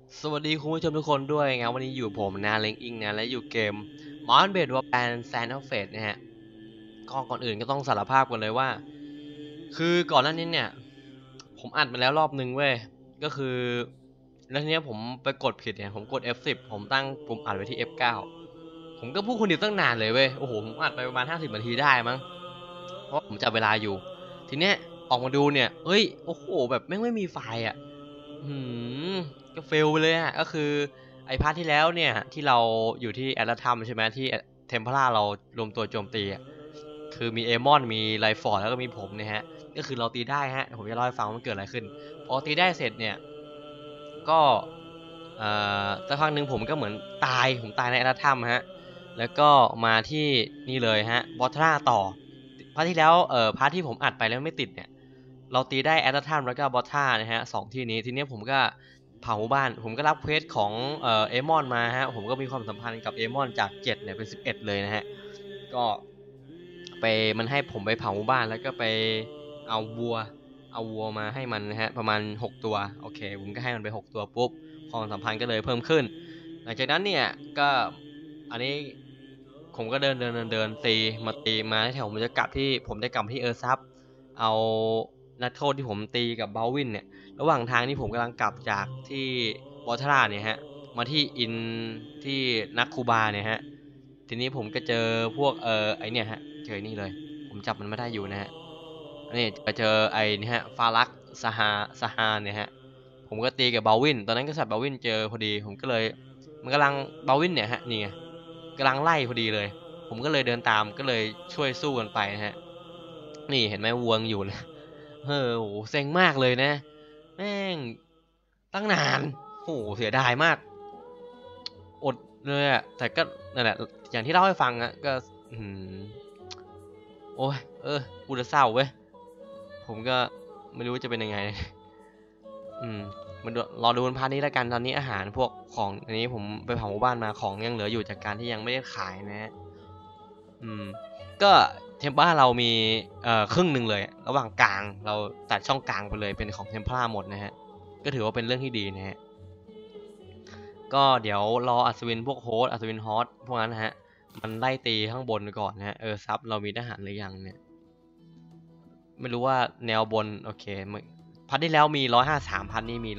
สวัสดีคุณผู้ชมทุกคนด้วยครับวันนี้อยู่ผมนะเล้งอิงนะและอยู่เกม Modern Bed Warband Sands of Fate นะฮะก่อนอื่นก็ต้องสารภาพกันเลยว่าคือก่อนหน้านี้เนี่ยผมอัดมาแล้วรอบนึงเว้ยก็คือแล้วทีนี้ผมไปกดผิดเนี่ยผมกด F10 ผมตั้งปุ่มอัดไว้ที่ F9 ผมก็พูดคนเดียวตั้งนานเลยเว้ยโอ้โหผมอัดไปประมาณ50นาทีได้มั้งเพราะผมจับเวลาอยู่ทีเนี้ยออกมาดูเนี่ยเอ้ยโอ้โหแบบไม่มีไฟล์อ่ะ หืมก็เฟลไปเลยอ่ะก็คือไอพาร์ทที่แล้วเนี่ยที่เราอยู่ที่แอตแลนทัมใช่ไหมที่เทมเพลาเรารวมตัวโจมตีอ่ะคือมีเอมอนมีไลฟอร์ดแล้วก็มีผมเนี่ยฮะก็คือเราตีได้ฮะผมจะเล่าให้ฟังว่ามันเกิดอะไรขึ้นพอตีได้เสร็จเนี่ยก็สักพักหนึ่งผมก็เหมือนผมตายในแอตแลนทัมฮะแล้วก็มาที่นี่เลยฮะบอทราต่อพาร์ทที่แล้วพาร์ทที่ผมอัดไปแล้วไม่ติดเนี่ย เราตีได้แอตทัมแล้วก็บอทท่านะฮะสองที่นี้ทีนี้ผมก็เผาบ้านผมก็รับเควสของเอมอนมาฮะผมก็มีความสัมพันธ์กับเอมอนจาก7เนี่ยเป็น11เลยนะฮะก็ไปมันให้ผมไปเผาบ้านแล้วก็ไปเอาวัวมาให้มันนะฮะประมาณ6ตัวโอเคผมก็ให้มันไป6ตัวปุ๊บความสัมพันธ์ก็เลยเพิ่มขึ้นหลังจากนั้นเนี่ยก็อันนี้ผมก็เดินตีมาแถวผมจะกลับที่ผมได้กลับที่ซับ เอานักโทษที่ผมตีกับบาวินเนี่ยระหว่างทางที่ผมกำลังกลับจากที่วอทราเนี่ยฮะมาที่ที่นักคูบาเนี่ยฮะทีนี้ผมก็เจอพวกไอเนี่ยฮะเจอนี่เลยผมจับมันไม่ได้อยู่นะฮะนี่ไปเจอไอนี่ฮะฟารักสฮาเนี่ยฮะผมก็ตีกับบาวินตอนนั้นก็สัตว์บาวินเจอพอดีผมก็เลยมันกำลังบาวินเนี่ยฮะนี่ไงกำลังไล่พอดีเลยผมก็เลยเดินตามก็เลยช่วยสู้กันไปนะฮะ นี่เห็นไหมวัวอยู่นะเออโหเซ็งมากเลยนะแม่งตั้งนานโหเสียดายมากอดเลยอะแต่ก็นั่นแหละอย่างที่เล่าให้ฟังอะก็อืมโอ้ยพูดแล้วเศร้าเว้ยผมก็ไม่รู้จะเป็นยังไงอืมมันรอดูพาร์ทนี้แล้วกันตอนนี้อาหารพวกของอันนี้ผมไปเผาหมู่บ้านมาของยังเหลืออยู่จากการที่ยังไม่ได้ขายนะอืม ก็เทมเพลาเรามีครึ่งหนึ่งเลยระหว่างกลางเราตัดช่องกลางไปเลยเป็นของเทมเพลาหมดนะฮะก็ถือว่าเป็นเรื่องที่ดีนะฮะก็เดี๋ยวรออัศวินพวกโฮสอัศวินฮอสพวกนั้นนะฮะมันไล่ตีข้างบนไปก่อนนะฮะซับเรามีทหารหรือยังเนี่ยไม่รู้ว่าแนวบนโอเคพันที่แล้วมี153พันนี้มี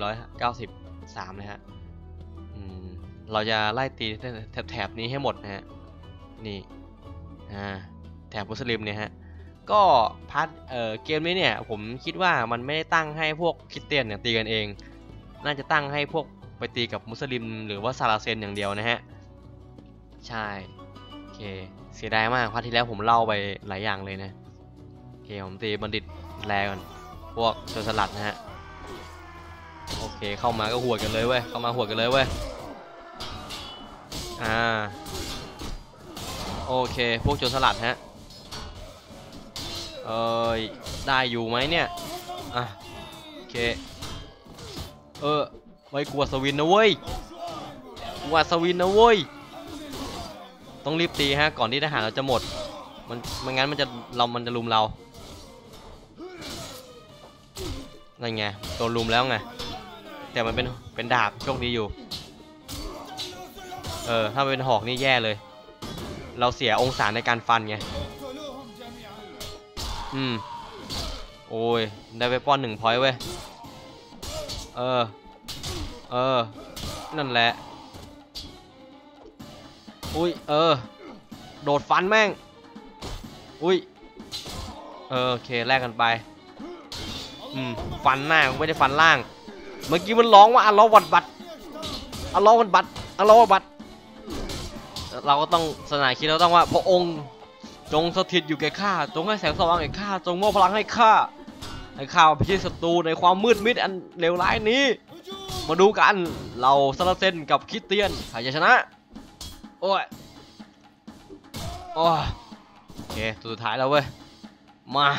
193นะฮะอืมเราจะไล่ตีแถบนี้ให้หมดนะฮะนี่แถบมุสลิมเนี่ยฮะก็พาร์ทเกมนี้เนี่ยผมคิดว่ามันไม่ได้ตั้งให้พวกคริสเตียนเนี่ยตีกันเองน่าจะตั้งให้พวกไปตีกับมุสลิมหรือว่าซาราเซนอย่างเดียวนะฮะใช่โอเคเสียดายมากพาร์ทที่แล้วผมเล่าไปหลายอย่างเลยนะโอเคผมตีบัณฑิตแลก่อนพวกโจรสลัดนะฮะโอเคเข้ามาก็หวดกันเลยเว้ยเข้ามาหวดกันเลยเว้ยอ่าโอเคพวกโจรสลัดฮะเอ้ยได้อยู่ไหมเนี่ยอ่ะโอเคไม่กลัวสวินนะเว้ยกลัวสวินนะเว้ยต้องรีบตีฮะก่อนที่ทหารเราจะหมดมันไม่งั้นมันจะลุมเราอะไรไงโดนลุมแล้วไงแต่มันเป็นดาบโชคดีอยู่ถ้าเป็นหอกนี่แย่เลยเราเสียองศาในการฟันไงโอ้ยได้ไปป้อน1 พอยต์เว้ยเออเออนั่นแหละอุ้ยโดดฟันแม่งอุ้ยโอเคแลกกันไปฟันหน้าไม่ได้ฟันล่างเมื่อกี้มันร้องว่าอัลลอฮฺวัดบัดอัลลอฮฺวัดบัดอัลลอฮฺวัดบัดเราก็ต้องศาสนาคิดเราต้องว่าพระองค์จงสถิตอยู่แก่ข้าจงให้แสงสว่างแก่ข้าจงมอบพลังให้ข้าพิชิตศัตรูในความมืดมิดอันเลวร้ายนี้มาดูกันเราซาราเซนกับคริสเตียนใครจะชนะโอ้ยโอเคสุดท้ายแล้วเว้ยมา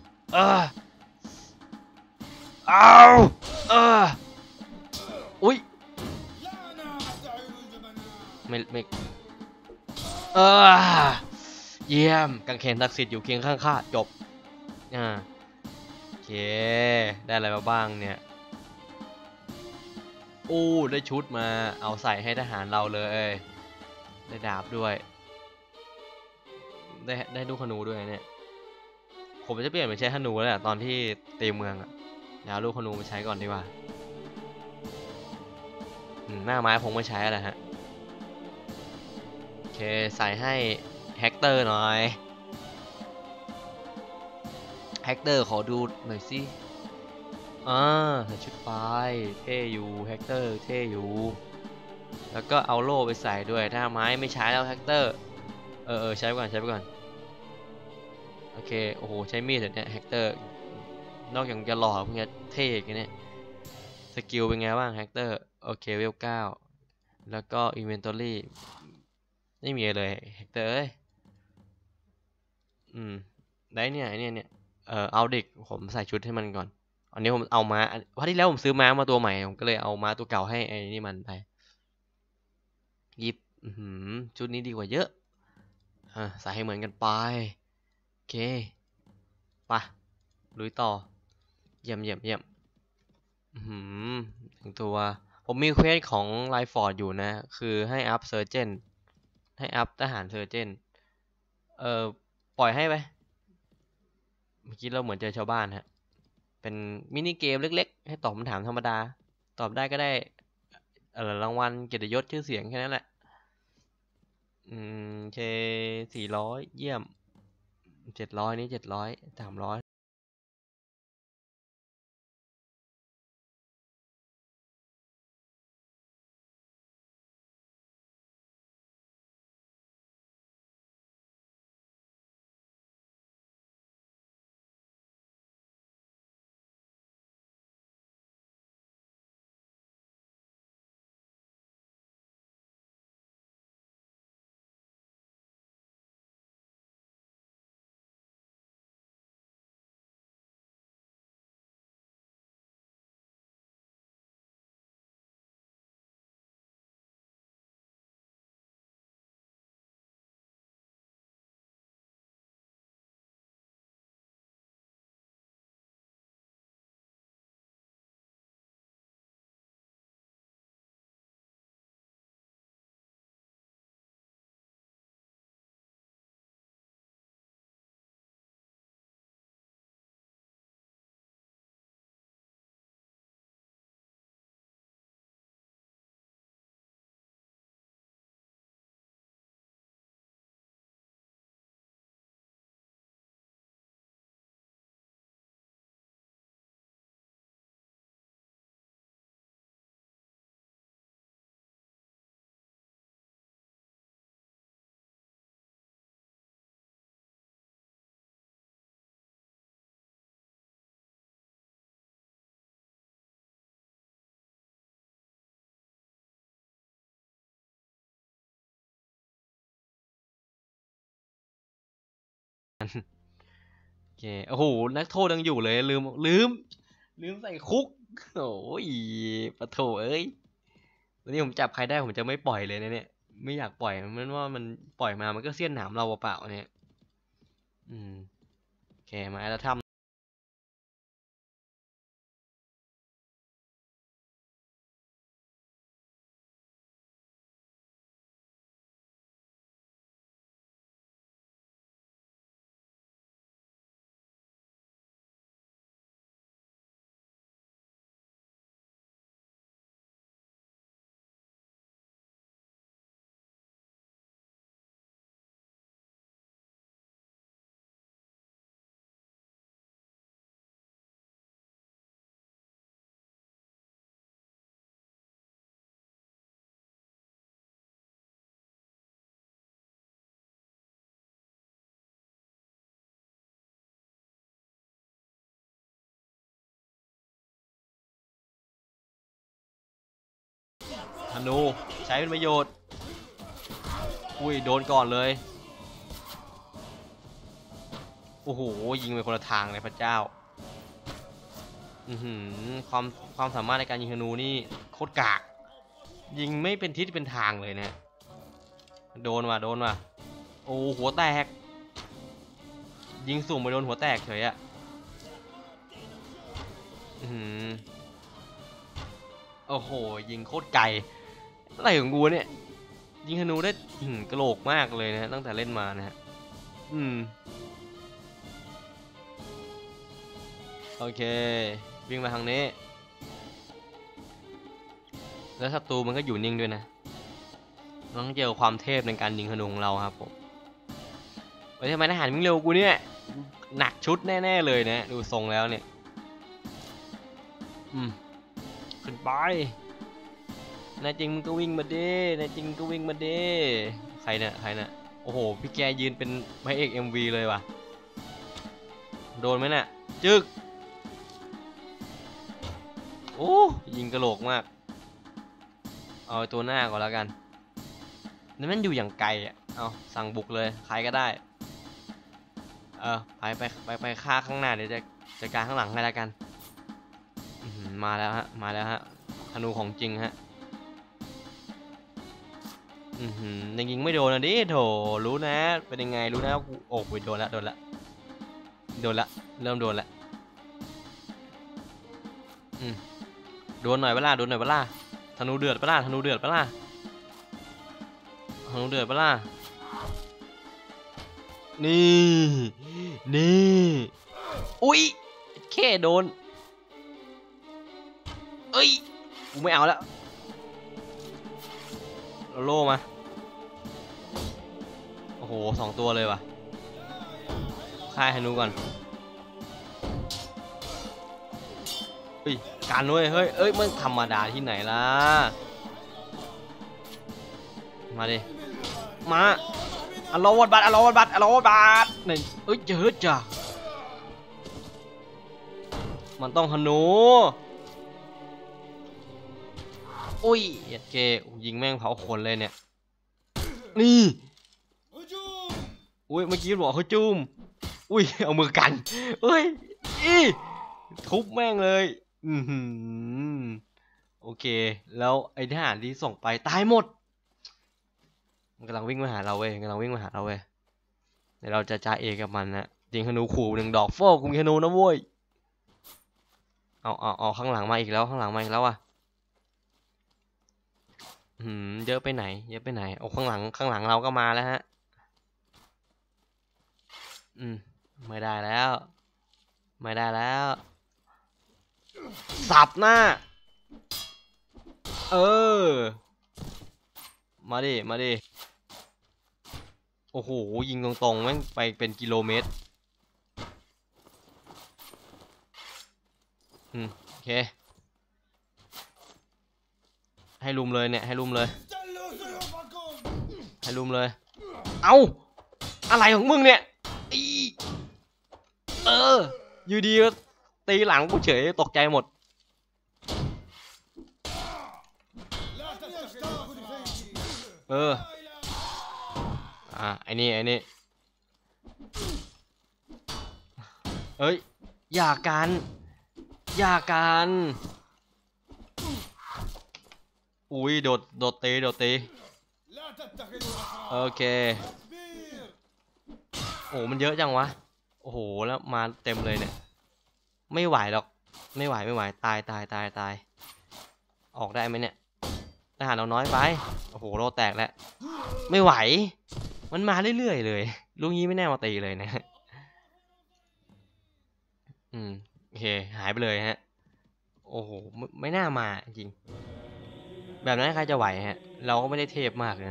เอาอุ้ยไม่เยี่ยมกังเขนศักดิ์สิทธิ์อยู่เคียงข้างข้าจบโอเคได้อะไรมาบ้างเนี่ยโอ้ได้ชุดมาเอาใส่ให้ทหารเราเลยได้ดาบด้วยได้ลูกธนูด้วยเนี่ยผมจะเปลี่ยนไปใช้ธนูแล้วแหละตอนที่ตีเมืองอะเดี๋ยวเอาลูกธนูมาใช้ก่อนดีกว่าหน้าไม้ผมไม่ใช้แล้วฮะโอเคใส่ให้แฮกเตอร์หน่อยแฮกเตอร์ขอดูหน่อยสิใส่ชุดไฟเท่อยู่แฮกเตอร์เท่อยู่แล้วก็เอาโล่ไปใส่ด้วยหน้าไม้ไม่ใช้แล้วแฮกเตอร์ใช้ไปก่อนใช้ไปก่อนโอเคโอ้โหใช้มีดเนี่ยแฮกเตอร์นอกจากจะหล่อพวกนี้เท่กันเนี่ยสกิลเป็นไงบ้างแฮกเตอร์โอเคเวล9แล้วก็อินเวนทอรี่ไม่มีเลยแฮกเตอร์ได้เนี่ยเอาเด็กผมใส่ชุดให้มันก่อนอันนี้ผมเอาม้าวันที่แล้วผมซื้อม้ามาตัวใหม่ผมก็เลยเอาม้าตัวเก่าให้ไอ้นี่มันไปยิบชุดนี้ดีกว่าเยอะใส่ให้เหมือนกันไปโอเคไปลุยต่อเยี่ยมถึงตัวผมมีเควสของไลฟอร์ดอยู่นะคือให้อัพเซอร์เจนให้อัพทหารเซอร์เจนปล่อยให้ไปเมื่อกี้เราเหมือนเจอชาวบ้านฮะเป็นมินิเกมเล็กๆให้ตอบคำถามธรรมดาตอบได้ก็ได้รางวัลเกียรติยศชื่อเสียงแค่นั้นแหละเค400เยี่ยม700นี่700 300โอเคโอ้โหนักโทษยังอยู่เลยลืมใส่คุกโอ้ยปะโถเอ้ยวันนี้ผมจับใครได้ผมจะไม่ปล่อยเลยนะเนี่ยไม่อยากปล่อยมันว่ามันปล่อยมามันก็เสี้ยนหนามเราเปล่าๆเนี่ยโอเคมาแล้วทำธนูใช้เป็นประโยชน์อุ้ยโดนก่อนเลยโอ้โหยิงไปคนละทางเลยพระเจ้าความความสามารถในการยิงธนูนี่โคตรกากยิงไม่เป็นทิศเป็นทางเลยนะโดนว่ะโอ้หัวแตกยิงสุ่มไปโดนหัวแตกเฉยอะโอ้โหยิงโคตรไกลอะไรของกูเนี่ยยิงธนูได้กระโหลกมากเลยนะตั้งแต่เล่นมานะฮะโอเควิ่งมาทางนี้แล้วศัตรูมันก็อยู่นิ่งด้วยนะต้องเจอความเทพในการยิงธนูของเราครับผมเฮ้ยทำไมทหารวิ่งเร็วกูเนี่ยหนักชุดแน่ๆเลยนะดูทรงแล้วเนี่ยขึ้นไปนายจริงมึงก็วิ่งมาดินายจริงก็วิ่งมาดิใครเนี่ยโอ้โหพี่แกยืนเป็นพระเอก MV เลยว่ะโดนไหมเนี่ยจึกโอ้ยิงกระโหลกมากเอาตัวหน้าก่อนแล้วกันนี่มันอยู่อย่างไกลอ่ะเอาสั่งบุกเลยใครก็ได้ไปฆ่าข้างหน้าเดี๋ยวจะจัดการข้างหลังให้แล้วกันมาแล้วฮะธนูของจริงฮะยังยิงไม่โดนนะดิโถรู้นะเป็นยังไงรู้นะกูโอ้ยโดนละเริ่มโดนละโดนหน่อยเวลาโดนหน่อยเวลาธนูเดือดเวลาธนูเดือดเวลาธนูเดือดเวลานี่อุ้ยแค่โดนเอ้ยกูไม่เอาแล้วโล่มาโอ้โห2 ตัวเลยว่ะฆ่าธนูก่อนเฮ้ยการด้วยเฮ้ยมันธรรมดาที่ไหนล่ะมาดิมาอลอวบัตนี่เยอะจ้ะมันต้องธนูอุ้ยเอ็ดเกยิงแม่งเผาคนเลยเนี่ยนี่อุ้ยเมื่อกี้บอกเขาจุ่มอุ้ยเอามือกันเฮ้ยทุบแม่งเลยโอเคแล้วไอ้ทหารที่ส่งไปตายหมดมันกำลังวิ่งมาหาเราเว้ยเดี๋ยวเราจะจ่าเอกับมันนะยิงธนูขู่1 ดอกโฟกูมีธนูนะเว้ยเอาข้างหลังมาอีกแล้วอ่ะเยอะไปไหนโอ้ข้างหลังเราก็มาแล้วฮะไม่ได้แล้วสับหน้ามาดิโอ้โหยิงตรงๆแม่งไปเป็นกิโลเมตรโอเคให้ลุมเลยเนี่ยให้ลุมเลยเอาอะไรของมึงเนี่ยอยู่ดีก็ตีหลังกูเฉยตกใจหมดไอ้นี่เอ้ยอย่ากันอุ้ยโดดตีโอเคโอ้มันเยอะจังวะโอ้โหแล้วมาเต็มเลยเนี่ยไม่ไหวหรอกไม่ไหวตายออกได้ไหมเนี่ยทหารเราน้อยไปโอ้โหโลแตกแล้วไม่ไหวมันมาเรื่อยๆเลยลุงนี้ไม่แน่มาตีเลยนะโอเคหายไปเลยฮะโอ้โหไม่น่ามาจริงแบบนั้นใครจะไหวฮะเราก็ไม่ได้เทพมากนะ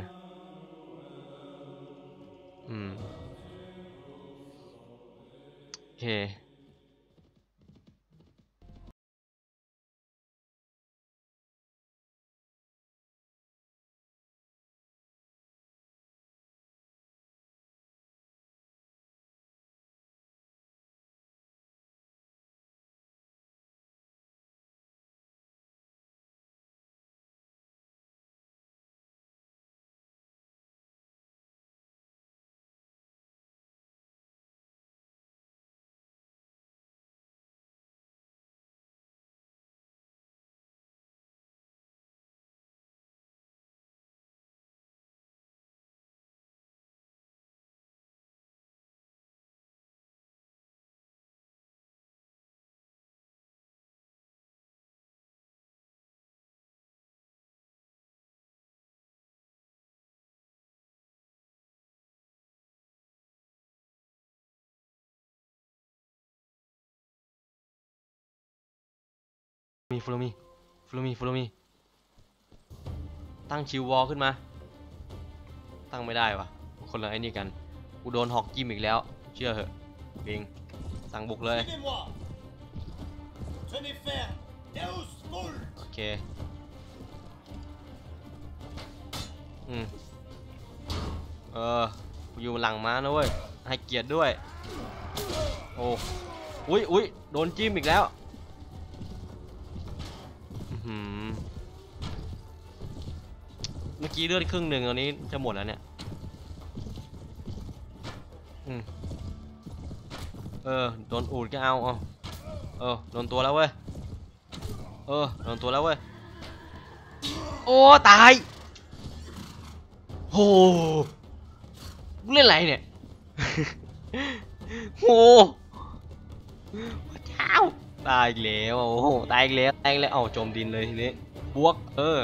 โอเค follow me follow me ตั้งชิววอลขึ้นมาตั้งไม่ได้วะคนละไอ้นี่กันกูโดนหอกจิ้มอีกแล้วเชื่อเหอะบิงสั่งบุกเลยโอเคกูอยู่หลังม้านะเว้ยให้เกียรติด้วยโอ้อุ้ยโดนจิ้มอีกแล้วเมื่อกี้เลือดครึ่งหนึ่งตอนนี้จะหมดแล้วเนี่ยโดนอูดก็เอาโดนตัวแล้วเว้ยโดนตัวแล้วเว้ยโอ้ตายโหเล่นอะไรเนี่ยโหเจ้าตายอีกแล้วโอ้โหตายอีกแล้วเอาจมดินเลยทีนี้บวก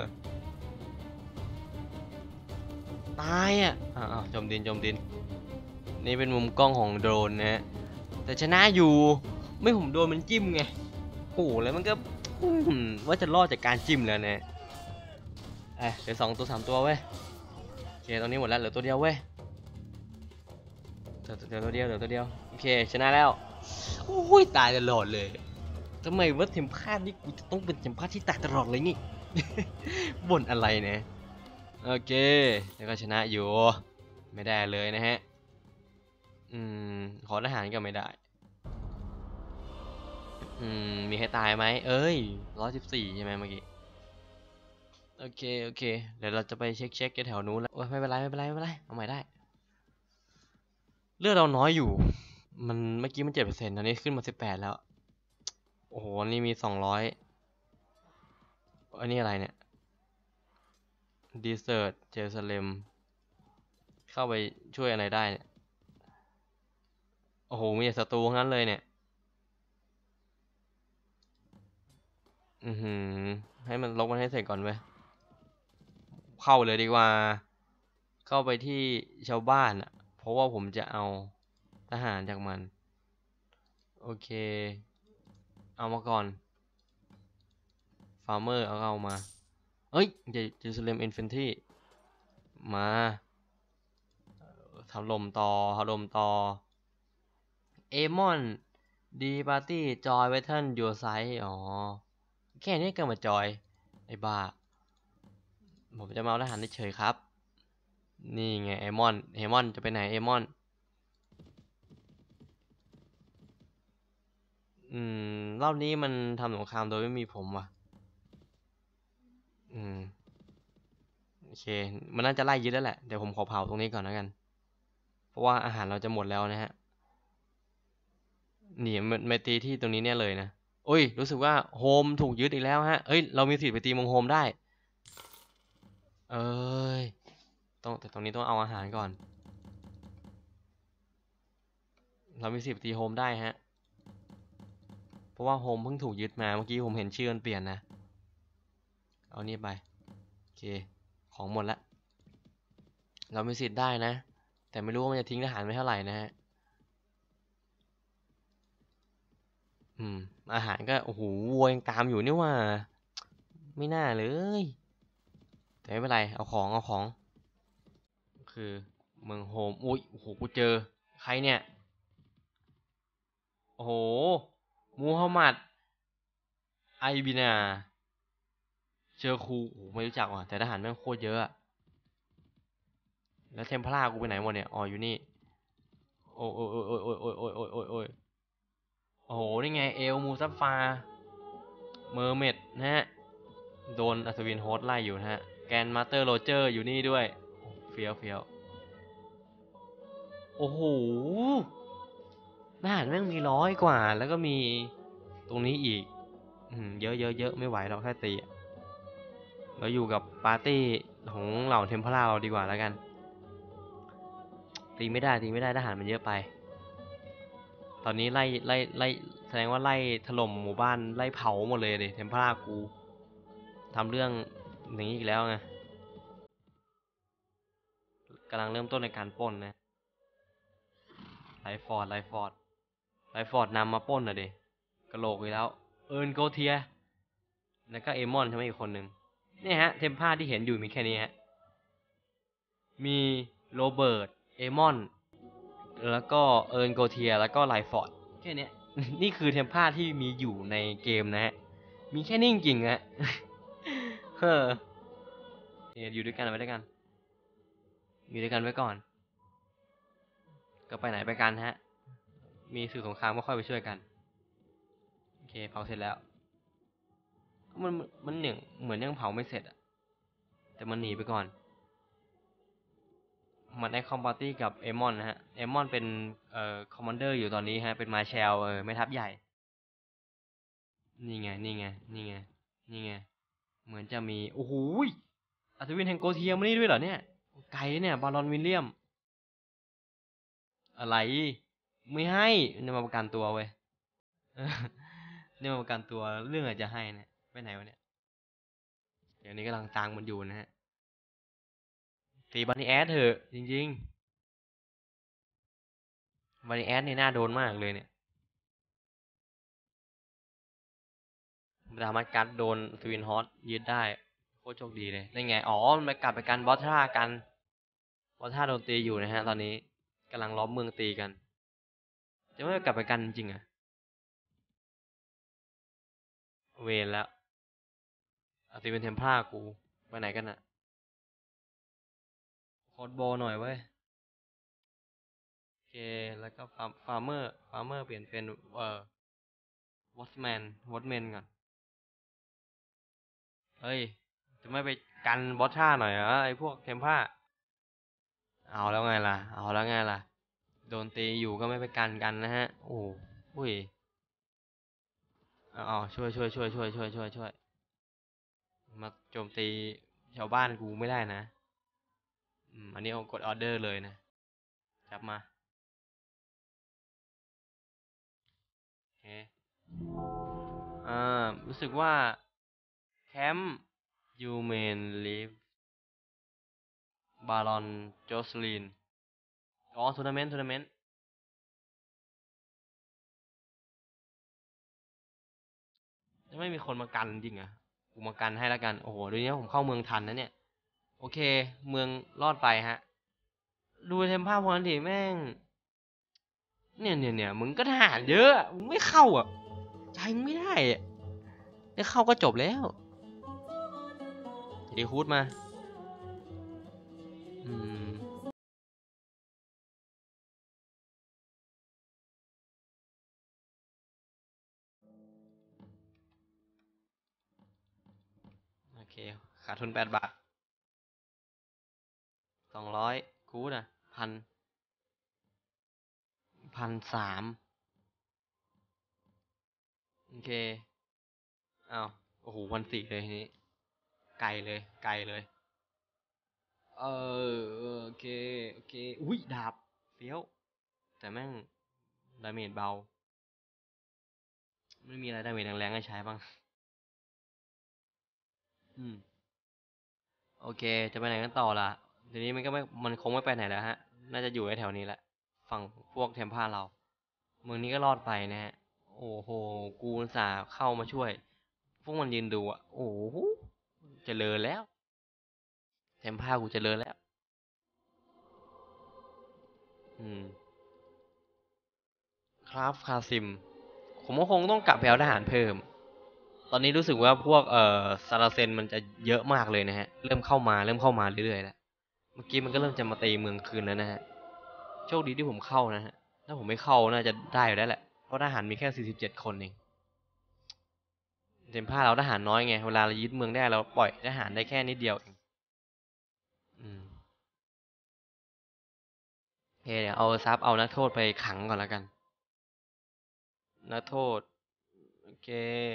ตายอ่ะจมดินนี่เป็นมุมกล้องของโดรนนะแต่ชนะอยู่ไม่ผมโดนมันจิ้มไงโอ้แล้วมันก็ว่าจะรอดจากการจิ้มแล้วนะเหลือ2 ตัว 3 ตัวเว้ยโอเคตอนนี้หมดแล้วเหลือตัวเดียวเว้ยเหลือตัวเดียวโอเคชนะแล้วโอ้ยตายตลอดเลยทำไมว่าเทมพลาดนี่กูจะต้องเป็นเทมพลาดที่ตายตลอดเลยนี่ บ่นอะไรเนี่ยโอเคแล้วก็ชนะอยู่ไม่ได้เลยนะฮะขอทหารก็ไม่ได้มีให้ตายไหมเอ้ย114ใช่ไหมเมื่อกี้โอเคเดี๋ยวเราจะไปเช็คแถวนู้นแล้วไม่เป็นไรเอาใหม่ได้เลือดเราน้อยอยู่มันเมื่อกี้มัน7%ตอนนี้ขึ้นมา18แล้วโอ้โหนี่มี200อันนี้อะไรเนี่ยดีเซอร์ตเจรูซาเล็มเข้าไปช่วยอะไรได้เนี่ยโอ้โหมีศัตรูทั้งนั้นเลยเนี่ยให้มันลบมันให้เสร็จก่อนเว้ยเข้าเลยดีกว่าเข้าไปที่ชาวบ้านอ่ะเพราะว่าผมจะเอาทหารจากมันโอเคเอามาก่อนฟาร์เมอร์เอามาเอ้ยเจรูซาเล็มอินแฟนทรีมาถล่มต่อเอมอนดีปาร์ตี้จอยเวทเทิลยูไซส์อ๋อแค่นี้ก็มาจอยไอ้บ้าผมจะมาเอาทหารเฉยครับนี่ไงเอมอนจะไปไหนเอมอนรอบนี้มันทำสงครามโดยไม่มีผมว่ะโอเคมันน่าจะไล่ยึดแล้วแหละเดี๋ยวผมขอเผาตรงนี้ก่อนแล้วกันเพราะว่าอาหารเราจะหมดแล้วนะฮะหนีมาตีที่ตรงนี้เนี่ยเลยนะโอ้ยรู้สึกว่าโฮมถูกยึดอีกแล้วฮะเอ้ยเรามีสิทธิ์ไปตีเมืองโฮมได้เอ้ยแต่ตรงนี้ต้องเอาอาหารก่อนเรามีสิทธิ์ไปตีโฮมได้ฮะเพราะว่าโฮมเพิ่งถูกยึดมาเมื่อกี้ผมเห็นชื่อมันเปลี่ยนนะเอานี่ไปโอเคของหมดแล้วเรามีสิทธิ์ได้นะแต่ไม่รู้ว่ามันจะทิ้งทหารไว้เท่าไหร่นะฮะอาหารก็โอ้โหวัวยังตามอยู่นี่ว่าไม่น่าเลยแต่ไม่เป็นไรเอาของคือเมืองโฮมอุ้ยโอ้โหกูเจอใครเนี่ยโอ้โหมูฮัมหมัดไอบินาเจอครูโอ้ไม่รู้จักว่ะแต่ทหารแม่งโคตรเยอะแล้วเทมเพลากูไปไหนหมดเนี่ยอ๋ออยู่นี่โอ้ยโอ้โหนี่ไงเอลมูซัฟฟาเมอร์เมดนะฮะโดนอัศวินโฮสไล่อยู่นะฮะแกนมาสเตอร์โรเจอร์อยู่นี่ด้วยเฟี้ยวโอ้โหทหารแม่งมี100 กว่าแล้วก็มีตรงนี้อีกเยอะไม่ไหวเราแค่ตีเราอยู่กับปาร์ตี้ของเหล่าเทมเพลาเราดีกว่าแล้วกันตีไม่ได้ทหารมันเยอะไปตอนนี้ไล่แสดงว่าไล่ถล่มหมู่บ้านไล่เผาหมดเลยดิเทมเพลากูทำเรื่องอย่างนี้อีกแล้วไงกำลังเริ่มต้นในการปล้นนะไลฟอร์ดนำมาปล้นอ่ะดิกระโหลกอีกแล้วเอิร์นโกเทียแล้วก็เอมอนใช่ไหมอีกคนหนึ่งเนี่ยฮะเทมพ่าที่เห็นอยู่มีแค่นี้ฮะมีโรเบิร์ตเอมอนแล้วก็เอิร์นโกเทียแล้วก็ไลฟอร์ดแค่นี้ นี่คือเทมพ่าที่มีอยู่ในเกมนะฮะมีแค่นี้จริงๆฮะ เฮ้ออยู่ด้วยกันไว้ด้วยกันอยู่ด้วยกันไว้ก่อนก็ไปไหนไปกันฮะมีสื่อสงครามก็ค่อยไปช่วยกันโอเคเผาเสร็จแล้วมันมันเนี่ยเหมือนยังเผาไม่เสร็จอะแต่มันหนีไปก่อนมันได้คอมปาร์ตี้กับเอมอนนะฮะเอมอนเป็นคอมมานเดอร์อยู่ตอนนี้ฮะเป็นมาแชลแม่ทัพใหญ่นี่ไงนี่ไงนี่ไงนี่ไงเหมือนจะมีโอ้โหอัศวินแห่งโกเทียมนี่ด้วยเหรอเนี่ยไกลเนี่ยบารอนวิลเลียมอะไรไม่ให้เนี่ยมาประกันตัวเว้ย เนี่ยมาประกันตัวเรื่องอะไรจะให้เนี่ยไปไหนวะเนี่ยเดี๋ยวนี้กำลังตามมันอยู่นะฮะตีบันนี่แอดเถอะจริงๆบันนี่แอดนี่น่าโดนมากเลยเนี่ยสามารถกัดโดนสวินฮอตยึดได้โคตรโชคดีเลยนั่นไงอ๋อมันไปกลับไปกันบอสท่ากันบอสท่าโดนตีอยู่นะฮะตอนนี้กำลังล้อมเมืองตีกันจะไม่กลับไปกันจริงอะเวรแล้วเอาตีเป็นเทมพลากูไปไหนกันอะโคดโบหน่อยเว้ยโอเคแล้วก็ฟาร์เมอร์เปลี่ยนเป็นวอตแมนก่อนเฮ้ยจะไม่ไปกันบอสท่าหน่อยเหรอไอ้พวกเทมพลาเอาแล้วไงล่ะเอาแล้วไงล่ะโดนตีอยู่ก็ไม่ไปกันนะฮะโอ้อุ้ยเอาช่วยมาโจมตีชาวบ้านกูไม่ได้นะอันนี้เอากดออเดอร์เลยนะจับมาโอเครู้สึกว่าแคมป์ยูเมนลีฟบารอนโจสลีนอ๋อทัวร์นาเมนต์จะไม่มีคนมากันจริงอ่ะกูมากันให้แล้วกันโอ้โหดูนี้ผมเข้าเมืองทันนะเนี่ยโอเคเมืองรอดไปฮะดูเทมภาพพอดีแม่งเนี่ยมึงก็ทหารเยอะมึงไม่เข้าอ่ะใจมึงไม่ได้อ่ะได้เข้าก็จบแล้วดีคูดมาอืมโอเคขาดทุน8 บาท200คูดอ่ะ1,300โอเคอ้าวโอ้โห1,400เลยทีนี้ไกลเลยเอโอเคโอเคอุ้ยดาบเฟี้ยวแต่แม่งดาเมจเบาไม่มีอะไรดาเมจแรงๆให้ใช้บ้างอืมโอเคจะไปไหนกันต่อล่ะทีนี้มันคงไม่ไปไหนแล้วฮะน่าจะอยู่แถวนี้แหละฝั่งพวกเทมพาเราเมืองนี้ก็รอดไปนะฮะโอ้โหกูอุตส่าห์เข้ามาช่วยพวกมันยืนดูอ่ะโอ้โหเจริญแล้วเทมพากูเจริญแล้วอืมครับคาซิมผมก็คงต้องกลับไปเอาทหารเพิ่ม ตอนนี้รู้สึกว่าพวกซาราเซนมันจะเยอะมากเลยนะฮะเริ่มเข้ามาเรื่อยๆแล้วเมื่อกี้มันก็เริ่มจะมาตีเมืองคืนแล้วนะฮะโชคดีที่ผมเข้านะฮะถ้าผมไม่เข้าน่าจะได้อยู่แล้วแหละเพราะทหารมีแค่47 คนเองเต็มผ้าเราทหารน้อยไงเวลาเรายึดเมืองได้เราปล่อยทหารได้แค่นิดเดียวเองอืมโอเคเดี๋ยวเอาซับเอานักโทษไปขังก่อนแล้วกันนักโทษโอเค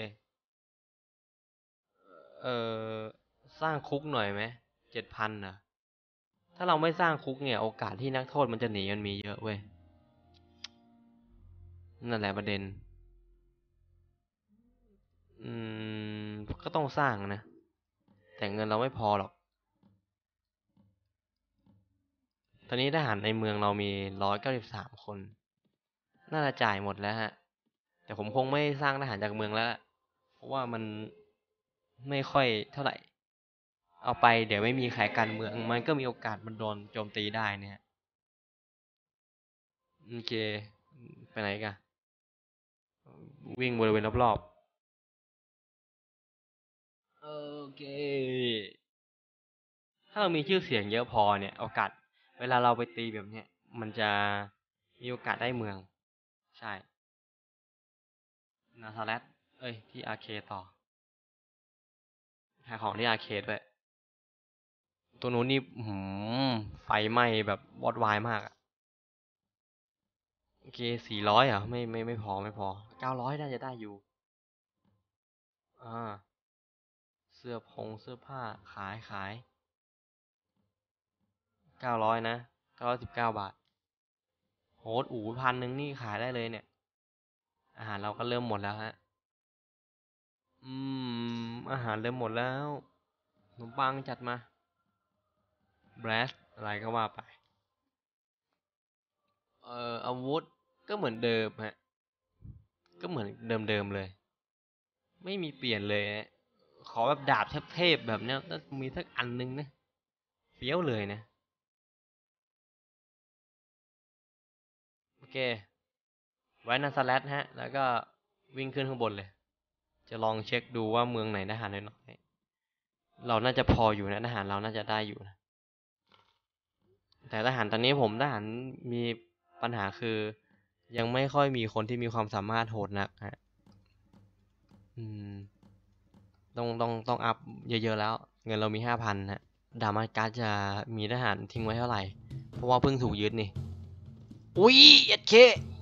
เอ่อสร้างคุกหน่อยไหม7,000นะถ้าเราไม่สร้างคุกเนี่ยโอกาสที่นักโทษมันจะหนีมันมีเยอะเว้ย นั่นแหละประเด็นอืมก็ต้องสร้างนะแต่เงินเราไม่พอหรอกตอนนี้ทหารในเมืองเรามี193 คนน่าจะจ่ายหมดแล้วฮะแต่ผมคงไม่สร้างทหารจากเมืองแล้วเพราะว่ามันไม่ค่อยเท่าไหร่เอาไปเดี๋ยวไม่มีใครการเมืองมันก็มีโอกาสมันโดนโจมตีได้เนี่ยโอเคไปไหนกันวิ่งบริเวณรอบๆโอเคถ้าเรามีชื่อเสียงเยอะพอเนี่ยโอกาสเวลาเราไปตีแบบเนี้ยมันจะมีโอกาสได้เมืองใช่นาซาเลตเอ้ยที่อาร์เคต่อหาของที่อาร์เคด้วย ตัวนู้นนี่ไฟไหม้แบบวอดวายมากอะโอเค400อ่ะไม่พอไม่พอ900น่าจะได้อยู่อ่าเสื้อผ้าขาย900นะ919 บาทโหด1,000นี่ขายได้เลยเนี่ยอาหารเราก็เริ่มหมดแล้วฮะอาหารเริ่มหมดแล้วขนมปังจัดมาแบรสอะไรก็ว่าไปอาวุธก็เหมือนเดิมฮะก็เหมือนเดิมเลยไม่มีเปลี่ยนเลยนะขอแบบดาบเทพๆแบบเนี้ยถ้ามีสักอันนึงนะเฟี้ยวเลยนะโอเคไว้นาซาเลตฮะแล้วก็วิ่งขึ้นข้างบนเลยจะลองเช็คดูว่าเมืองไหนทหารน้อยๆเราน่าจะพออยู่นะทหารเราน่าจะได้อยู่นะแต่ทหารตอนนี้ทหารมีปัญหาคือยังไม่ค่อยมีคนที่มีความสามารถโหดนักฮะอืมต้องอัพเยอะๆแล้วเงินเรามี5,000ฮะดามาสการ์ดจะมีทหารทิ้งไว้เท่าไหร่เพราะว่าเพิ่งถูกยึดนี่อุ้ยเอ็ดเค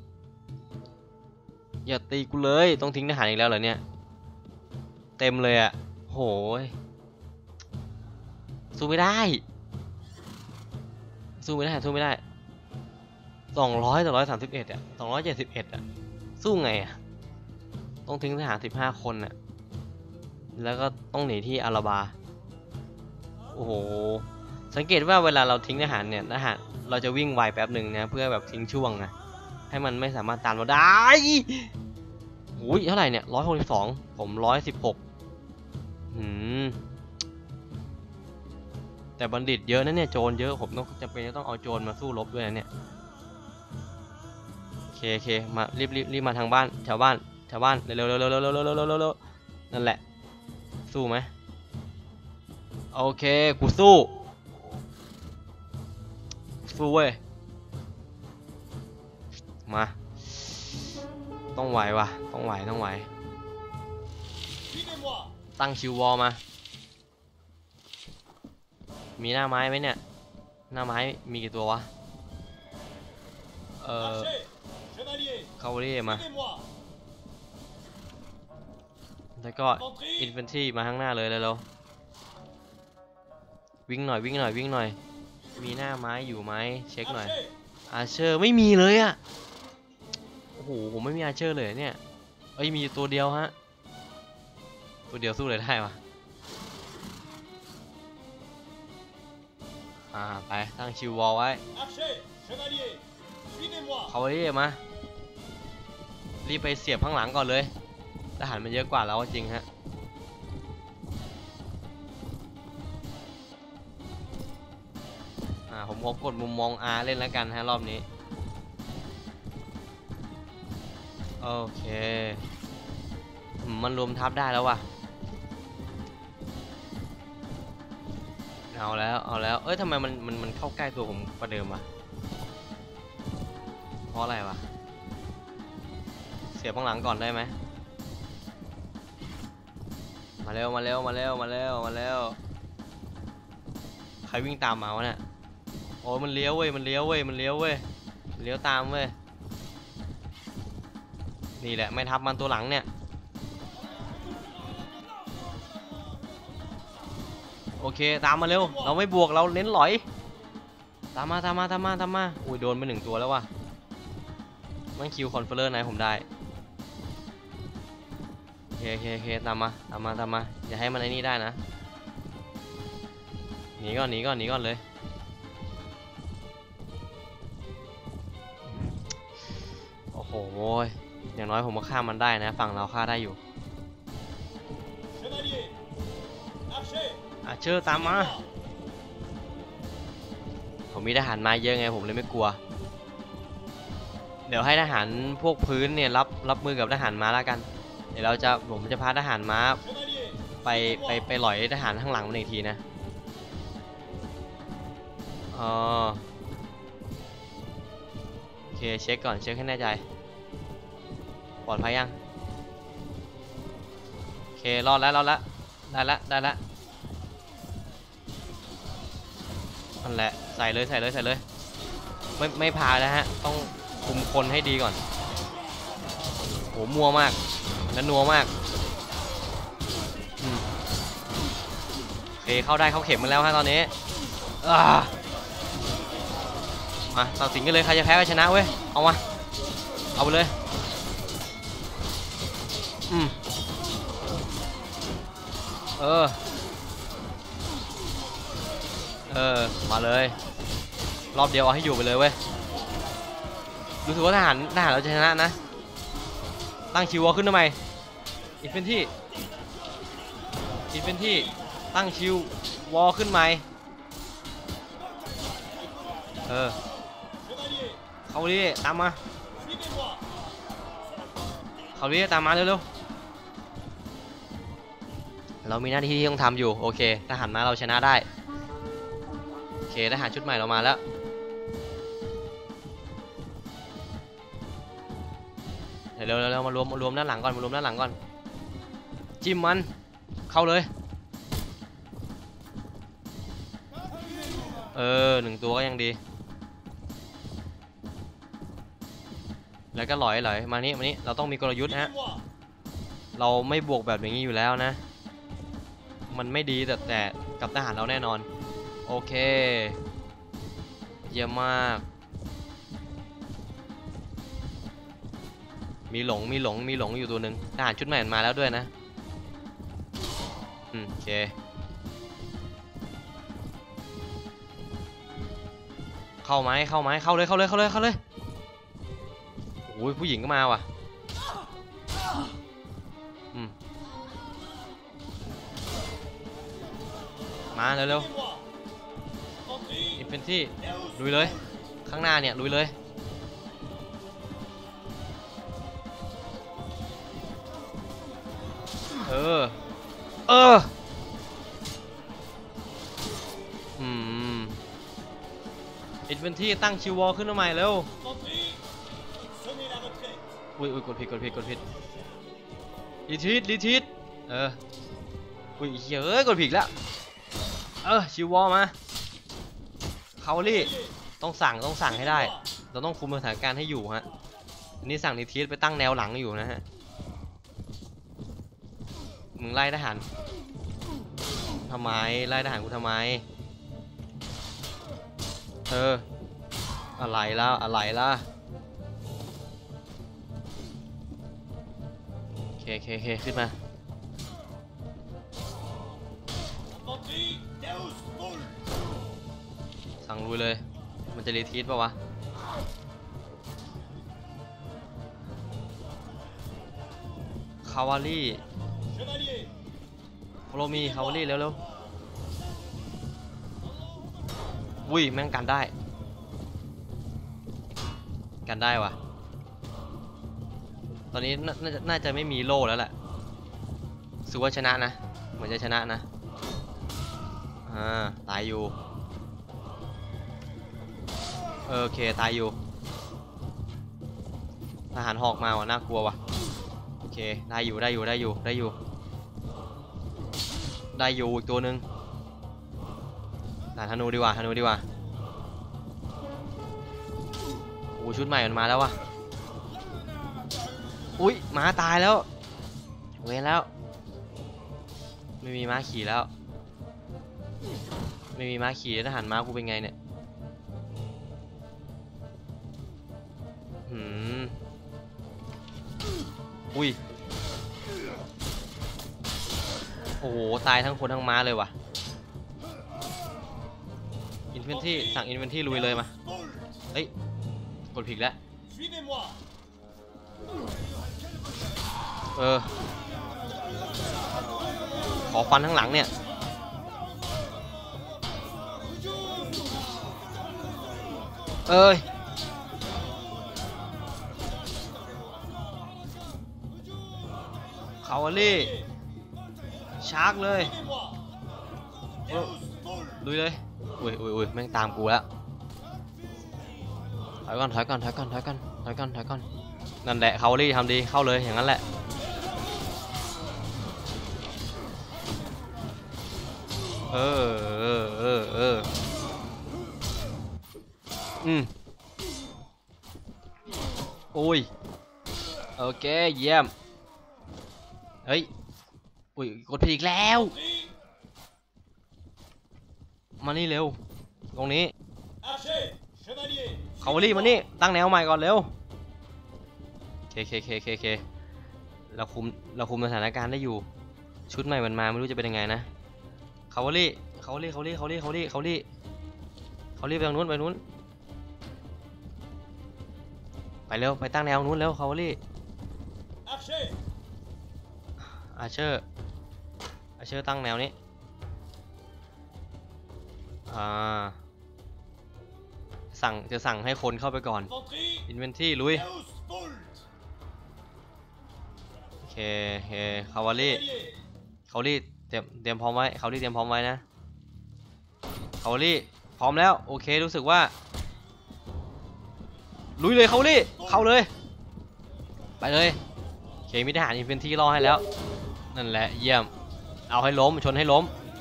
อย่าตีกูเลยต้องทิ้งทหารอีกแล้วเหรอเนี่ยเต็มเลยอะโหยสู้ไม่ได้สู้ไม่ได้200 ต่อ 131อ่ะ271อ่ะสู้ไงอ่ะต้องทิ้งทหาร15 คนอ่ะแล้วก็ต้องหนีที่อาราบาโอ้โหสังเกตว่าเวลาเราทิ้งทหารเนี่ยทหารเราจะวิ่งไวแป๊บหนึ่งนะเพื่อแบบทิ้งช่วงนะให้มันไม่สามารถตามเราได้อุ้ยเท่าไหร่เนี่ย162ผม116หืมแต่บัณฑิตเยอะนะเนี่ยโจรเยอะผมต้องจำเป็นจะต้องเอาโจรมาสู้รบด้วยนะเนี่ยโอเคมารีบมาทางบ้านชาวบ้านเร็วนั่นแหละสู้ไหมโอเคกูสู้เว้ยมาต้องไหววะต้องไหวตั้งชิววอลมามีหน้าไม้ไหมเนี่ยหน้าไม้มีกี่ตัววะเอ่อคาวารีมาแล้วก็อินแฟนทรีมาข้างหน้าเลยเร็วๆวิ่งหน่อยมีหน้าไม้อยู่ไหมเช็คหน่อยอาเชอร์ไม่มีเลยอะโอ้โหผมไม่มีอาเชอร์เลยเนี่ยเอ้ยมีตัวเดียวฮะตัวเดียวสู้เลยได้ปะไปตั้งชิววอลไว้คาวารีมารีบไปเสียบข้างหลังก่อนเลยทหารมันเยอะกว่าแล้วจริงฮะผมกดมุมมอง R เล่นแล้วกันฮะรอบนี้โอเคมันรวมทับได้แล้วว่ะเอาแล้วเอ้ยทำไมมันเข้าใกล้ตัวผมกว่าเดิมวะเพราะอะไรวะเสียบข้างหลังก่อนได้ไหมมาเร็วใครวิ่งตามมาวะเนี่ยโอ้มันเลี้ยวเว้ยเลี้ยวตามเว้ยนี่แหละไม่ทับมันตัวหลังเนี่ยโอเคตามมาเร็วเราไม่บวกเราเน้นหลอยตามมาอุ้ยโดนไป1 ตัวแล้วว่ะมันคิวคอนเฟอเรอร์ไหนผมได้โอเคตามมาอย่าให้มันไอ้นี่ได้นะหนีก่อนเลยโอ้โหอย่างน้อยผมก็ฆ่ามันได้นะฝั่งเราฆ่าได้อยู่เชอร์ตามมาผมมีทหารมาเยอะไงผมเลยไม่กลัวเดี๋ยวให้ทหารพวกพื้นเนี่ยรับมือกับทหารม้าแล้วกันเดี๋ยวผมจะพาทหารม้าไปหลอยทหารข้างหลังมันอีกทีนะอ๋อโอเคเช็คก่อนเช็คให้แน่ใจปลอดภัยยังโอเครอดแล้วได้แล้วนั่นแหละใส่เลยไม่พาแล้วฮะต้องคุมคนให้ดีก่อนโหมัวมากและนัวมากโอเคเข้าได้เข้าเข็มมาแล้วฮะตอนนี้มาตัดสินกันเลยใครจะแพ้ใครชนะเว้ยเอาไปเลยมาเลยรอบเดียวเอาให้อยู่ไปเลยเว้ยรู้สึกว่าทหารเราจะชนะนะตั้งชิววอลขึ้นทำไมอินฟินที่ตั้งชิววอลขึ้นไหมเขาดิตามมาเร็วๆเรามีหน้าที่ที่ต้องทำอยู่โอเคทหารมาเราชนะได้โอเคทหารชุดใหม่เรามาแล้วเร็วมารวมด้านหลังก่อนจิ้มมันเข้าเลย1 ตัวก็ยังดีแล้วก็หลอยมานี่เราต้องมีกลยุทธ์ฮะเราไม่บวกแบบอย่างนี้อยู่แล้วนะมันไม่ดีแต่กับทหารเราแน่นอนโอเคเยี่ยมมากมีหลงอยู่ตัวหนึ่งทหารชุดใหม่มาแล้วด้วยนะโอเคเข้าเลยโอ้ยผู้หญิงก็มาว่ะมาเร็วอินฟินที่ลุยเลยข้างหน้าเนี่ยลุยเลยอินฟินที่ตั้งชิววอลขึ้นมาใหม่เร็วอุ้ยกดผิดรีทีทอุ้ยเฮ้ยกดผิดแล้วชิววอลมาคาวลี่ต้องสั่งให้ได้เราต้องคุมสถานการณ์ให้อยู่ฮะอันนี้สั่งรีทีทไปตั้งแนวหลังอยู่นะฮะมึงไล่ทหารทำไมไล่ทหารกูทำไมอะไรล่ะโอเคขึ้นมาสั่งลุยเลยมันจะรีทีทป่าวะคาวาลี่โฟโลมีคาวาลี่เร็วอุ้ยแม่งกันได้วะตอนนี้น่าจะไม่มีโล่แล้วแหละสุว่าชนะนะเหมือนจะชนะนะตายอยู่โอเคตายอยู่ทหารหอกมาว่ะน่ากลัวว่ะโอเคได้อยู่อีกตัวหนึ่งธนูดีกว่าโอ้ชุดใหม่มันมาแล้วว่ะอุ้ยม้าตายแล้วเว้นแล้วไม่มีม้าขี่แล้วทหารม้ากูเป็นไงเนี่ยอุ้ยโอ้โหตายทั้งคนทั้งม้าเลยว่ะอินเวนที่สั่งอินเวนที่ลุยเลยมาเฮ้ยกดผิดแล้วขอฟันทั้งหลังเนี่ยเอ้ยคาวาลี่ชาร์กเลยลุยเลยอุ้ยแม่งตามกูแล้วถอยก่อนนั่นแหละคาวาลี่ทำดีเข้าเลยอย่างนั้นแหละเอออุ้ยโอเคเยี่ยมเฮ้ยอุ้ยกดผิดอีกแล้วมานี่เร็วตรงนี้คาวาลี่มานี่ตั้งแนวใหม่ก่อนเร็วเคเราคุมสถานการณ์ได้อยู่ชุดใหม่มันมาไม่รู้จะเป็นยังไงนะคาวาลี่ไปทางนู้นไปเร็วไปตั้งแนวนู้นเร็วคาวาลี่อาเชอร์ตั้งแนวนี้จะสั่งให้คนเข้าไปก่อนอินเวนทรีลุยโอเคคาวาลี่เตรียมพร้อมไว้คาวาลี่เตรียมพร้อมไว้นะคาวาลี่พร้อมแล้วโอเครู้สึกว่าลุยเลยคาวาลี่เข้าเลยไปเลยโอเคมีทหารอินเวนทรีรอให้แล้วนั่นแหละเยี่ยมเอาให้ล้มชนให้ล้ม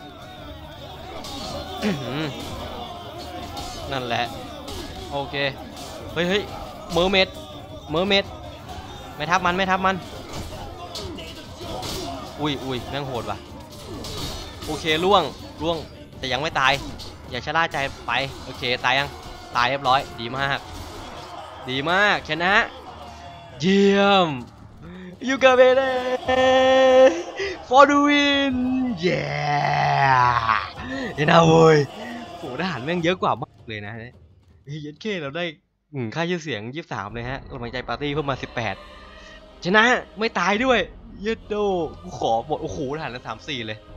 นั่นแหละโอเคเฮ้ยเมอร์เมดไม่ทับมันอุ้ยแม่งโหดว่ะโอเคล่วงแต่ยังไม่ตายอย่าชะล่าใจไปโอเคตายยังตายเรียบร้อยดีมากชนะเยี่ยมยูกาเบเล่ for the win yeah เห็นเอาเว้ยโหทหารแม่งเยอะกว่ามากเลยนะยัดเคเราได้ค่าชื่อเสียง23เลยฮะกำลังใจปาร์ตี้เพิ่มมา18ชนะไม่ตายด้วยยัดโดกูขอหมดโอ้โหทหารละ3-4เลย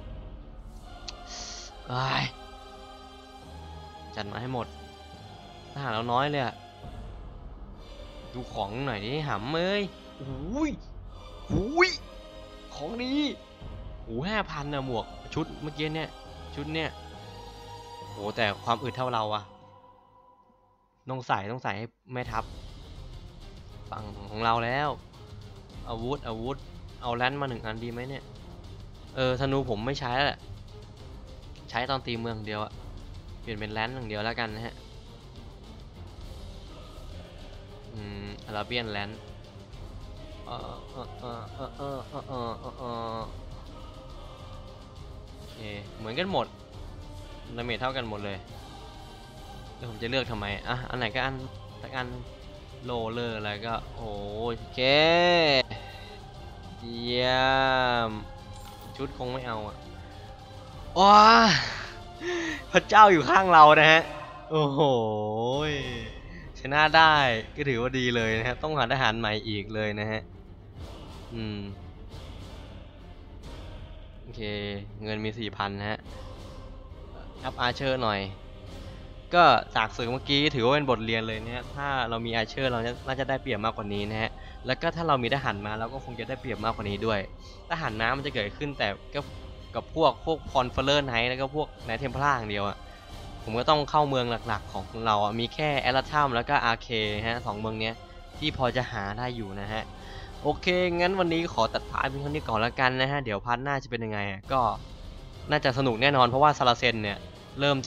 จัดมาให้หมดทหารเราน้อยเลยอะดูของหน่อยดิหำเอ้ยหูยของดี5,000นะหมวกชุดเมื่อกี้เนี่ยชุดเนี่ยโหแต่ความอึดเท่าเราอะต้องใส่ให้แม่ทัพฝั่งของเราแล้วอาวุธเอาแลนด์มา1 อันดีไหมเนี่ยธนูผมไม่ใช้แล้วแหละใช้ตอนตีเมืองเดียวอะเปลี่ยนเป็นแลนด์1 เดียวแล้วกันนะฮะอาราเบียนแลนด์โอเคเหมือนกันหมดดาเมจเท่ากันหมดเลยแล้วผมจะเลือกทำไมอันไหนก็สักอันโลเลอร์อะไรก็โอเคเยี่ยมชุดคงไม่เอาว้าพระเจ้าอยู่ข้างเรานะฮะโอ้โหชนะได้ก็ถือว่าดีเลยนะฮะต้องหาทหารใหม่อีกเลยนะฮะโอเคเงินมี 4,000 นะฮะอัพอาร์เชอร์หน่อยก็จากศึกเมื่อกี้ถือว่าเป็นบทเรียนเลยเนี่ยถ้าเรามีอาร์เชอร์เราน่าจะได้เปรียบมากกว่านี้นะฮะแล้วก็ถ้าเรามีทหารมาเราก็คงจะได้เปรียบมากกว่านี้ด้วยทหารน้ำมันจะเกิดขึ้นแต่ก็กับพวกคอนเฟอเรอร์ไนท์แล้วก็พวกไนท์เทมเพลาอย่างเดียวผมก็ต้องเข้าเมืองหลักๆของเรามีแค่แอลทัมแล้วก็อาร์เคฮะ2 เมืองนี้ที่พอจะหาได้อยู่นะฮะโอเคงั้นวันนี้ขอตัดพาร์ทเพียงเท่านี้ก่อนแล้วกันนะฮะเดี๋ยวพาร์ทหน้าจะเป็นยังไงก็น่าจะสนุกแน่นอนเพราะว่าซาราเซนเนี่ยเริ่ม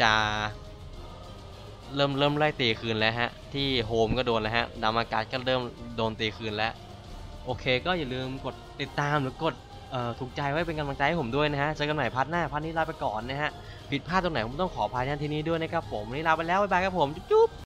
ไล่ตีคืนแล้วฮะที่โฮมก็โดนแล้วฮะดามาการ์ดก็เริ่มโดนตีคืนแล้วโอเคก็อย่าลืมกดติดตามหรือกดถูกใจไว้เป็นกำลังใจให้ผมด้วยนะฮะเจอกันใหม่พาร์ทหน้าพาร์ทนี้ลาไปก่อนนะฮะผิดพลาดตรงไหนผมต้องขออภัยในที่นี้ด้วยนะครับผมวันนี้ลาไปแล้วบ๊ายบายครับผมจุ๊บ